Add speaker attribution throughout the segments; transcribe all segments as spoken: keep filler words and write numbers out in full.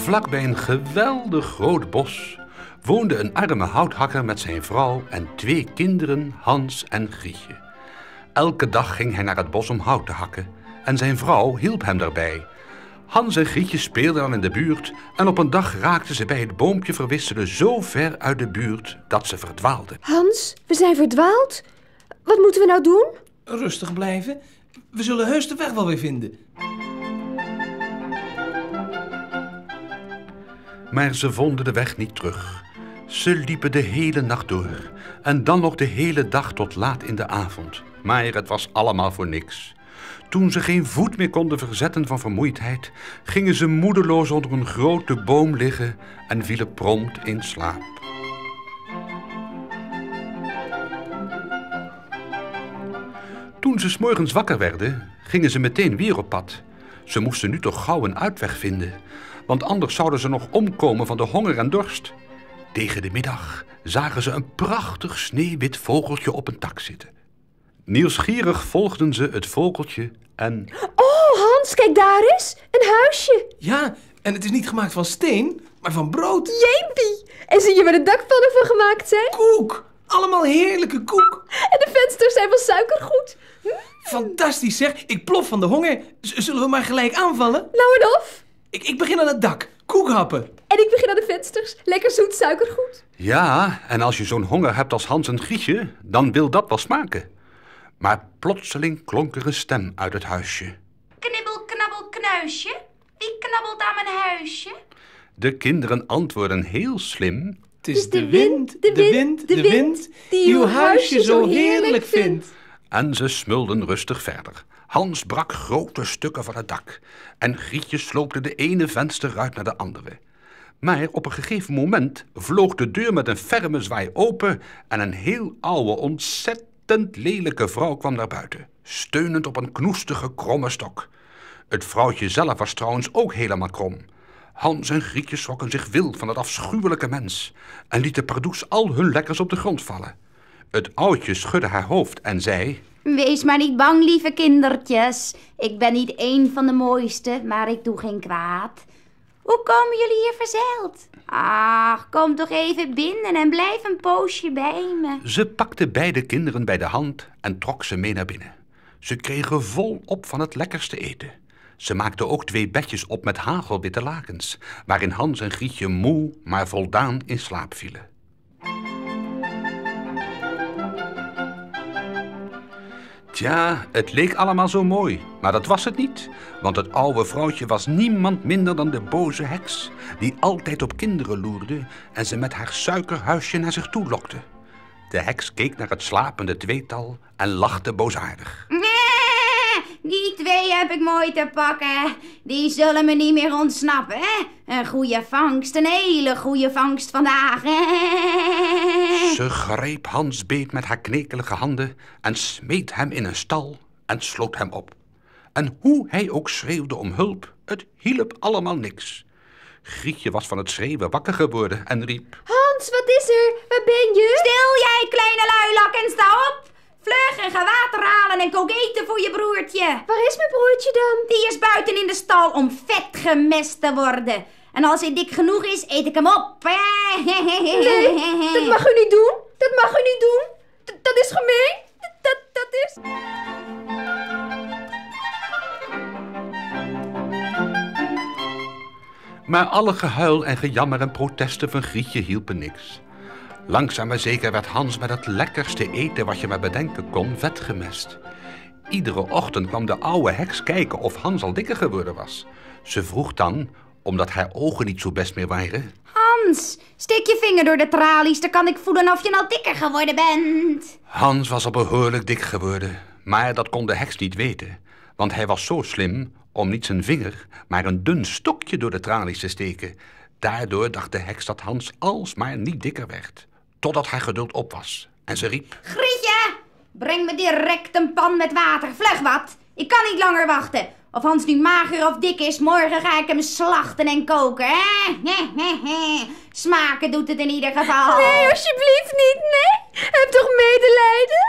Speaker 1: Vlak bij een geweldig groot bos woonde een arme houthakker met zijn vrouw en twee kinderen, Hans en Grietje. Elke dag ging hij naar het bos om hout te hakken en zijn vrouw hielp hem daarbij. Hans en Grietje speelden dan in de buurt en op een dag raakten ze bij het boompje verwisselen zo ver uit de buurt dat ze verdwaalden.
Speaker 2: Hans, we zijn verdwaald. Wat moeten we nou doen?
Speaker 3: Rustig blijven. We zullen heus de weg wel weer vinden.
Speaker 1: Maar ze vonden de weg niet terug. Ze liepen de hele nacht door en dan nog de hele dag tot laat in de avond. Maar het was allemaal voor niks. Toen ze geen voet meer konden verzetten van vermoeidheid, gingen ze moedeloos onder een grote boom liggen en vielen prompt in slaap. Toen ze 's morgens wakker werden, gingen ze meteen weer op pad. Ze moesten nu toch gauw een uitweg vinden, want anders zouden ze nog omkomen van de honger en dorst. Tegen de middag zagen ze een prachtig sneeuwwit vogeltje op een tak zitten. Nieuwsgierig volgden ze het vogeltje en...
Speaker 2: Oh, Hans, kijk daar eens. Een huisje.
Speaker 3: Ja, en het is niet gemaakt van steen, maar van brood.
Speaker 2: Jeepie. En zie je waar de dakpannen van gemaakt zijn?
Speaker 3: Koek. Allemaal heerlijke koek.
Speaker 2: En de vensters zijn van suikergoed.
Speaker 3: Fantastisch zeg. Ik plof van de honger. Z- zullen we maar gelijk aanvallen?
Speaker 2: Nou en of.
Speaker 3: Ik, ik begin aan het dak. Koekhappen.
Speaker 2: En ik begin aan de vensters. Lekker zoet suikergoed.
Speaker 1: Ja, en als je zo'n honger hebt als Hans en Grietje, dan wil dat wel smaken. Maar plotseling klonk er een stem uit het huisje.
Speaker 4: Knibbel, knabbel, knuisje. Wie knabbelt aan mijn huisje?
Speaker 1: De kinderen antwoorden heel slim.
Speaker 3: Het is de wind, de wind, de wind, die uw huisje zo heerlijk vindt.
Speaker 1: En ze smulden rustig verder. Hans brak grote stukken van het dak en Grietje sloopte de ene vensterruit naar de andere. Maar op een gegeven moment vloog de deur met een ferme zwaai open en een heel oude, ontzettend lelijke vrouw kwam naar buiten, steunend op een knoestige, kromme stok. Het vrouwtje zelf was trouwens ook helemaal krom. Hans en Grietje schrokken zich wild van het afschuwelijke mens en lieten pardoes al hun lekkers op de grond vallen. Het oudje schudde haar hoofd en zei...
Speaker 4: Wees maar niet bang, lieve kindertjes. Ik ben niet één van de mooiste, maar ik doe geen kwaad. Hoe komen jullie hier verzeild? Ach, kom toch even binnen en blijf een poosje bij me.
Speaker 1: Ze pakte beide kinderen bij de hand en trok ze mee naar binnen. Ze kregen volop van het lekkerste eten. Ze maakte ook twee bedjes op met hagelwitte lakens, waarin Hans en Grietje moe, maar voldaan in slaap vielen. Tja, het leek allemaal zo mooi, maar dat was het niet. Want het oude vrouwtje was niemand minder dan de boze heks, die altijd op kinderen loerde en ze met haar suikerhuisje naar zich toe lokte. De heks keek naar het slapende tweetal en lachte boosaardig.
Speaker 4: Die twee heb ik mooi te pakken. Die zullen me niet meer ontsnappen, hè? Een goede vangst, een hele goede vangst vandaag, hè?
Speaker 1: Ze greep Hans beet met haar knekelige handen en smeet hem in een stal en sloot hem op. En hoe hij ook schreeuwde om hulp, het hielp allemaal niks. Grietje was van het schreeuwen wakker geworden en riep...
Speaker 2: Hans, wat is er? Waar ben je?
Speaker 4: Stil jij, kleine luilak, en sta op! Vlug en ga water halen en kook eten voor je broertje.
Speaker 2: Waar is mijn broertje dan?
Speaker 4: Die is buiten in de stal om vet gemest te worden. En als hij dik genoeg is, eet ik hem op.
Speaker 2: Nee, dat mag u niet doen. Dat mag u niet doen. D- dat is gemeen. D- dat, dat is...
Speaker 1: Maar alle gehuil en gejammer en protesten van Grietje hielpen niks. Langzaam maar zeker werd Hans met het lekkerste eten wat je maar bedenken kon vetgemest. Iedere ochtend kwam de oude heks kijken of Hans al dikker geworden was. Ze vroeg dan, omdat haar ogen niet zo best meer waren...
Speaker 4: Hans, steek je vinger door de tralies, dan kan ik voelen of je nou dikker geworden bent.
Speaker 1: Hans was al behoorlijk dik geworden, maar dat kon de heks niet weten. Want hij was zo slim om niet zijn vinger, maar een dun stokje door de tralies te steken. Daardoor dacht de heks dat Hans alsmaar niet dikker werd, totdat haar geduld op was. En ze riep...
Speaker 4: Grietje, breng me direct een pan met water, vlug wat. Ik kan niet langer wachten. Of Hans nu mager of dik is, morgen ga ik hem slachten en koken, hè? Smaken doet het in ieder geval.
Speaker 2: Nee, alsjeblieft niet, nee. Heb toch medelijden?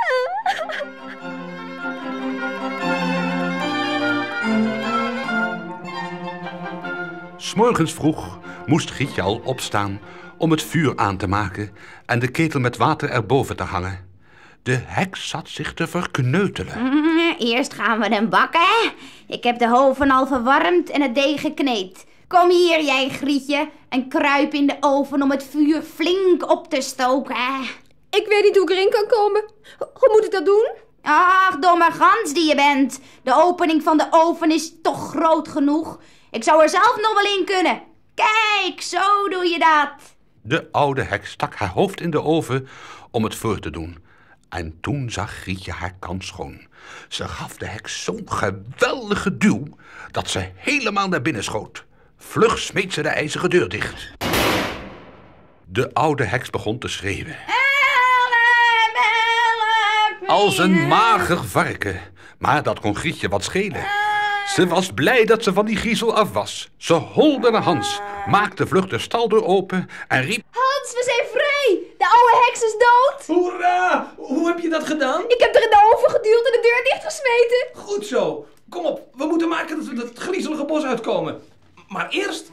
Speaker 1: 'S Morgens vroeg moest Grietje al opstaan om het vuur aan te maken en de ketel met water erboven te hangen. De heks zat zich te verkneutelen.
Speaker 4: Mm, eerst gaan we hem bakken. Ik heb de hoven al verwarmd en het deeg gekneed. Kom hier, jij Grietje, en kruip in de oven om het vuur flink op te stoken.
Speaker 2: Ik weet niet hoe ik erin kan komen. Hoe moet ik dat doen?
Speaker 4: Ach, domme gans die je bent. De opening van de oven is toch groot genoeg. Ik zou er zelf nog wel in kunnen. Kijk, zo doe je dat.
Speaker 1: De oude heks stak haar hoofd in de oven om het voor te doen. En toen zag Grietje haar kans schoon. Ze gaf de heks zo'n geweldige duw dat ze helemaal naar binnen schoot. Vlug smeet ze de ijzeren deur dicht. De oude heks begon te schreeuwen.
Speaker 4: Help, help,
Speaker 1: Als een mager varken. Maar dat kon Grietje wat schelen. Ze was blij dat ze van die griezel af was. Ze holde naar Hans, maakte vlug de staldeur open en riep...
Speaker 2: Hans, we zijn vrij! De oude heks is dood!
Speaker 3: Hoera! Hoe heb je dat gedaan?
Speaker 2: Ik heb er in de oven geduwd en de deur dichtgesmeten.
Speaker 3: Goed zo. Kom op, we moeten maken dat we dat griezelige bos uitkomen. Maar eerst...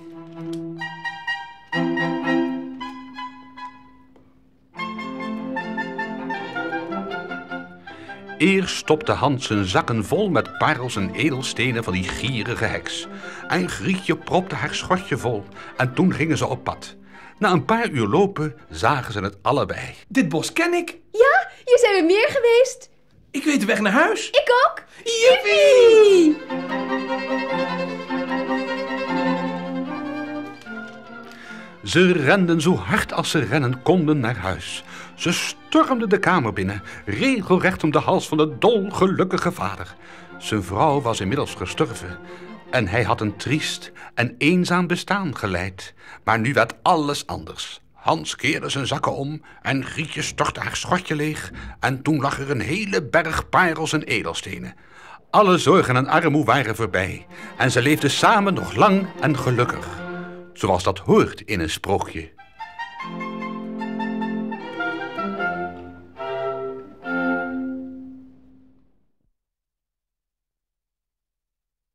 Speaker 1: Eerst stopte Hans zijn zakken vol met parels en edelstenen van die gierige heks. En Grietje propte haar schortje vol en toen gingen ze op pad. Na een paar uur lopen zagen ze het allebei.
Speaker 3: Dit bos ken ik.
Speaker 2: Ja, hier zijn we meer geweest.
Speaker 3: Ik weet de weg naar huis.
Speaker 2: Ik ook.
Speaker 3: Jippie!
Speaker 1: Ze renden zo hard als ze rennen konden naar huis. Ze stormden de kamer binnen, regelrecht om de hals van de dolgelukkige vader. Zijn vrouw was inmiddels gestorven en hij had een triest en eenzaam bestaan geleid. Maar nu werd alles anders. Hans keerde zijn zakken om en Grietje stortte haar schortje leeg en toen lag er een hele berg parels en edelstenen. Alle zorgen en armoe waren voorbij en ze leefden samen nog lang en gelukkig. Zoals dat hoort in een sprookje.